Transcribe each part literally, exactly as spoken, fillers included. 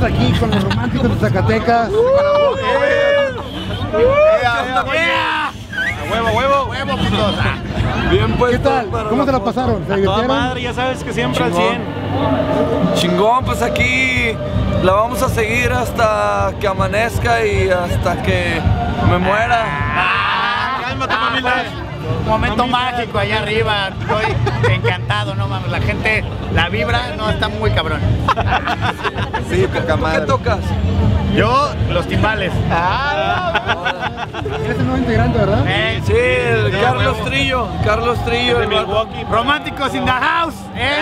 Estamos aquí con los románticos de Zacatecas. ¡Huevo, huevo! ¡Huevo, putos! Bien puesto. ¿Qué tal? ¿Cómo se la pasaron? ¿Se Toda divirtieron? madre, ya sabes que siempre al cien. Chingón, pues aquí la vamos a seguir hasta que amanezca y hasta que me muera. ¡Cálmate, mamila! Momento mágico allá arriba, estoy encantado, no mames, la gente, la vibra, no, está muy cabrón. Sí, poca madre. ¿Qué tocas? Yo, los timbales. Eres el nuevo integrante, ¿verdad? Eh, Sí, el Carlos Trillo, Carlos Trillo. De el Milwaukee. Románticos in the house, ¿eh?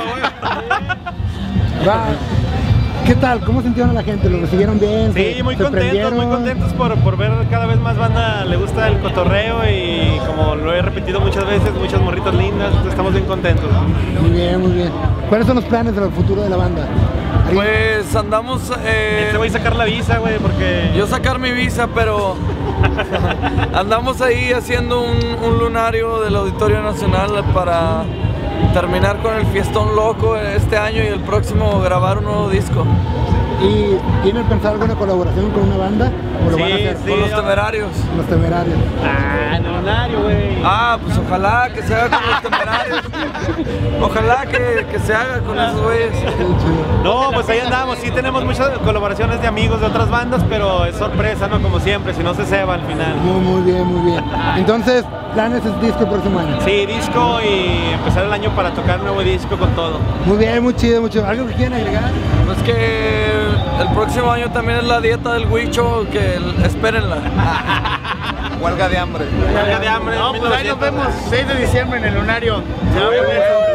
Va. ¿Qué tal? ¿Cómo sintieron a la gente? ¿Lo recibieron bien? Sí, ¿Se- muy se contentos, prendieron? muy contentos por, por ver cada vez más banda, le gusta el cotorreo y como lo he repetido muchas veces, muchas morritas lindas, entonces estamos bien contentos. Muy bien, muy bien. ¿Cuáles son los planes del futuro de la banda? Pues andamos. Eh, Te voy a sacar la visa, güey, porque... yo sacar mi visa, pero andamos ahí haciendo un, un lunario del Auditorio Nacional para terminar con el fiestón loco este año y el próximo grabar un nuevo disco. ¿Y tienen pensado alguna colaboración con una banda? ¿O lo Sí, van a hacer sí. Con los Temerarios. con los Temerarios? Ah, el lunario, güey. Ah, pues ojalá que se haga con los Temerarios. Ojalá que, que se haga con esos güeyes. Qué chido. No, pues ahí andamos, sí tenemos muchas colaboraciones de amigos de otras bandas, pero es sorpresa, ¿no? Como siempre, si no se ceba al final. Muy, muy bien, muy bien. Entonces, planes es disco el próximo año. Sí, disco y empezar el año para tocar un nuevo disco con todo. Muy bien, muy chido, muy chido. ¿Algo que quieran agregar? Pues que el próximo año también es la dieta del Huicho, que el- espérenla. Huelga de hambre. Huelga de hambre. No, pues ahí nos mil novecientos. vemos seis de diciembre en el lunario. Se va a poner